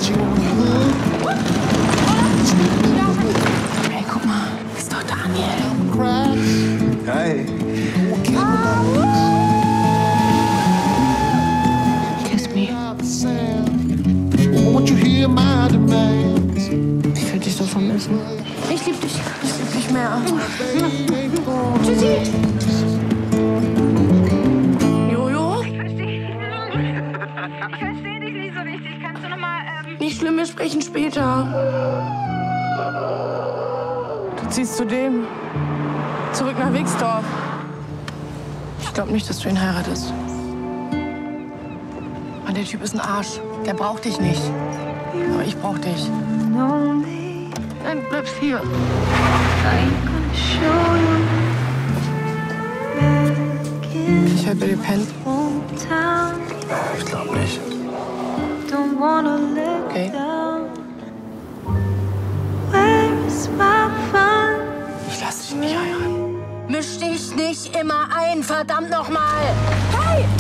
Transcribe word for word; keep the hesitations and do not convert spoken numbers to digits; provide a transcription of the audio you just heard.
Hey, guck mal, ist doch Daniel. Hi. Kiss me. Ich will dich so vermissen. Ich lieb dich. Ich lieb dich mehr. Tschüssi. Jojo? Ich verstehe. Ich verstehe dich nicht so richtig. Kannst du noch mal, ähm... Nicht schlimm, wir sprechen später. Du ziehst zu dem. Zurück nach Wixdorf. Ich glaube nicht, dass du ihn heiratest. Aber der Typ ist ein Arsch. Der braucht dich nicht. Aber ich brauch dich. Nein, du bleibst hier. Ich hab bei dir pennt. Ich glaube nicht. Okay. Ich lass dich nicht heiraten. Misch dich nicht immer ein, verdammt nochmal! Hey!